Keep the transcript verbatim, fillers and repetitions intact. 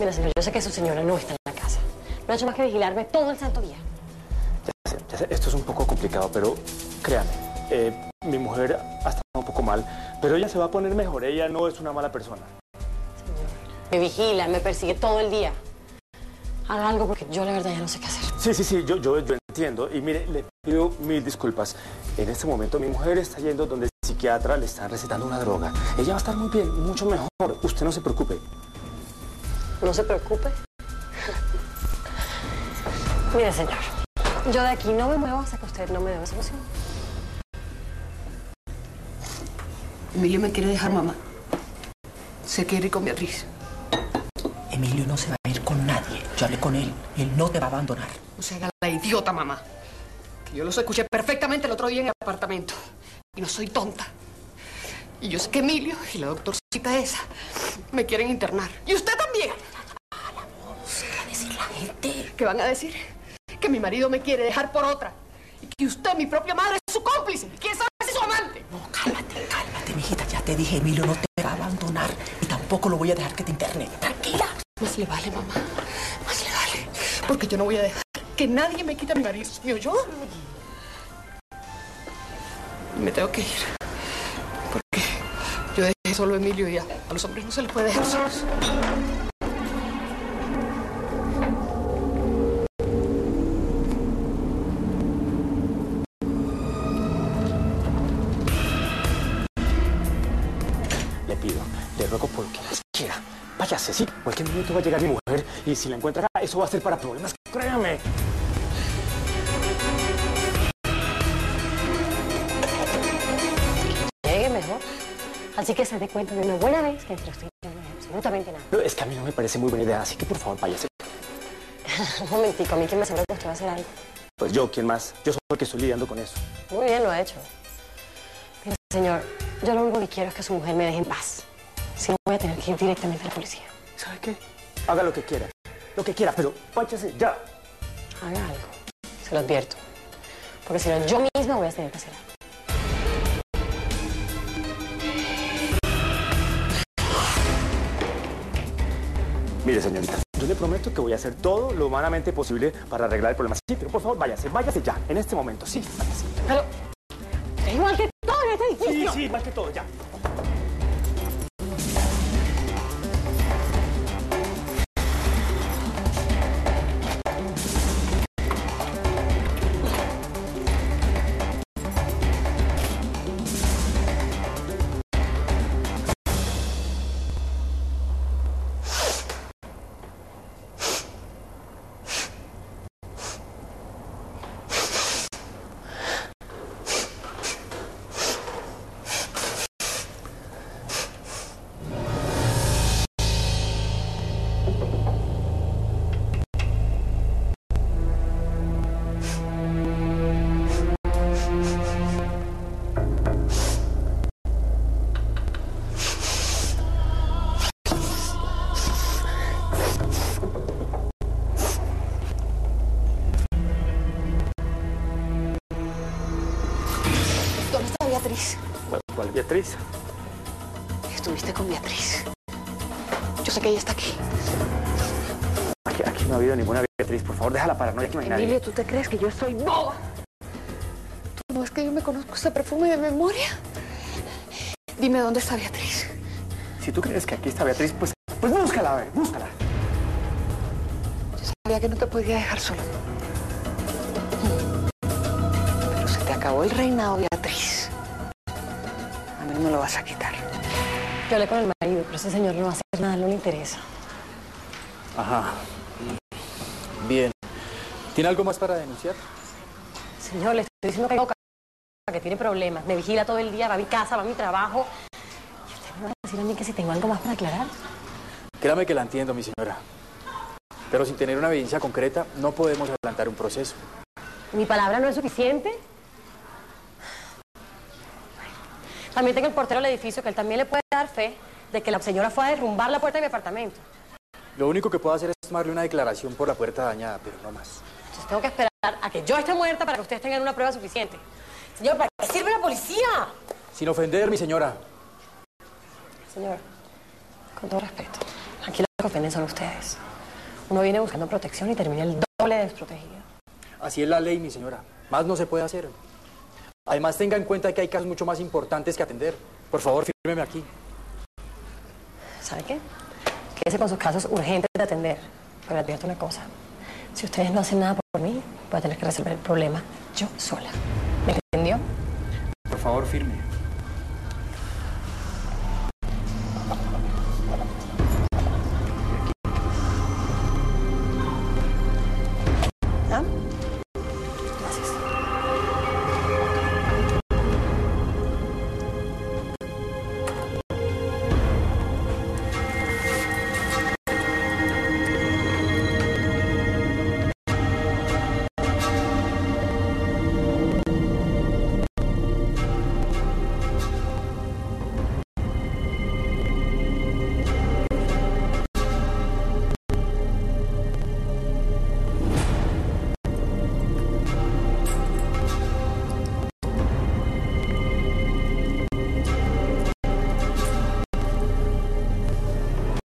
Mira, señor, yo sé que su señora no está en la casa. No ha hecho más que vigilarme todo el santo día. Ya sé, ya sé, esto es un poco complicado, pero créame, eh, mi mujer ha estado un poco mal, pero ella se va a poner mejor. Ella no es una mala persona. Señor, me vigila, me persigue todo el día. Haga algo porque yo la verdad ya no sé qué hacer. Sí, sí, sí, yo, yo, yo entiendo. Y mire, le pido mil disculpas. En este momento mi mujer está yendo donde el psiquiatra le están recetando una droga. Ella va a estar muy bien, mucho mejor. Usted no se preocupe. No se preocupe. Mire, señor, yo de aquí no me muevo hasta que usted no me dé una solución. Emilio me quiere dejar, mamá. Se quiere ir con Beatriz. Emilio no se va a ir con nadie. Yo hablé con él. Él no te va a abandonar. No se haga la idiota, mamá. Que yo los escuché perfectamente el otro día en el apartamento. Y no soy tonta. Y yo sé que Emilio y la doctorcita esa me quieren internar. Y usted también. A la voz, ¿qué va a decir la gente? ¿Qué van a decir? Que mi marido me quiere dejar por otra. Y que usted, mi propia madre, es su cómplice. ¿Quién sabe si es su amante? No, cálmate, cálmate, mijita. Ya te dije, Emilio no te va a abandonar. Y tampoco lo voy a dejar que te interne. Tranquila. Más le vale, mamá. Más le vale. Porque yo no voy a dejar que nadie me quite a mi marido. ¿Me oyó? Me tengo que ir. Porque yo dejé solo a Emilio y a, a los hombres no se les puede dejar solos. Le pido, le ruego porque las quiera. Váyase, sí. Cualquier minuto va a llegar mi mujer y si la encuentra acá, eso va a ser para problemas. Créame. Llegue mejor. Así que se dé cuenta de una buena vez que entre ustedes no hay absolutamente nada. No, es que a mí no me parece muy buena idea, así que por favor, váyase. Un momentico, a mí quién me asegura que usted va a hacer algo. Pues yo, ¿quién más? Yo soy el que estoy lidiando con eso. Muy bien, lo ha hecho. Mire, señor, yo lo único que quiero es que su mujer me deje en paz. Si no, voy a tener que ir directamente a la policía. ¿Sabe qué? Haga lo que quiera. Lo que quiera, pero váyase ya. Haga algo. Se lo advierto. Porque si no, yo misma voy a tener que hacer algo. Mire, señorita, yo le prometo que voy a hacer todo lo humanamente posible para arreglar el problema. Sí, pero por favor, váyase, váyase ya, en este momento. Sí, váyase. Pero es igual que todo en este Sí, edificio. sí, más que todo, ya. ¿Dónde está Beatriz? ¿Cuál, cuál Beatriz? Estuviste con Beatriz. Yo sé que ella está aquí. Aquí, aquí no ha habido ninguna Beatriz. Por favor, deja la paranoia, que no hay nadie. Emilio, ¿tú te crees que yo soy boba? ¿Tú no es que yo me conozco ese perfume de memoria? Dime dónde está Beatriz. Si tú crees que aquí está Beatriz, pues, pues búscala, a ver, búscala. Yo sabía que no te podía dejar solo. Pero se te acabó el reinado, Beatriz. A mí no me lo vas a quitar. Yo hablé con el marido, pero ese señor no va a hacer nada, no le interesa. Ajá. Bien. ¿Tiene algo más para denunciar? Señor, le estoy diciendo que, que tiene problemas. Me vigila todo el día, va a mi casa, va a mi trabajo. ¿Y usted me va a decir a mí que si tengo algo más para aclarar? Créame que la entiendo, mi señora. Pero sin tener una evidencia concreta, no podemos adelantar un proceso. ¿Mi palabra no es suficiente? También tengo el portero del edificio, que él también le puede dar fe de que la señora fue a derrumbar la puerta de mi apartamento. Lo único que puedo hacer es tomarle una declaración por la puerta dañada, pero no más. Entonces tengo que esperar a que yo esté muerta para que ustedes tengan una prueba suficiente. Señor, ¿para qué sirve la policía? Sin ofender, mi señora. Señor, con todo respeto, aquí lo que ofenden son ustedes. Uno viene buscando protección y termina el doble desprotegido. Así es la ley, mi señora. Más no se puede hacer. Además, tenga en cuenta que hay casos mucho más importantes que atender. Por favor, fírmeme aquí. ¿Sabe qué? Quédese con sus casos urgentes de atender. Pero le advierto una cosa. Si ustedes no hacen nada por mí, voy a tener que resolver el problema yo sola. ¿Me entendió? Por favor, firme.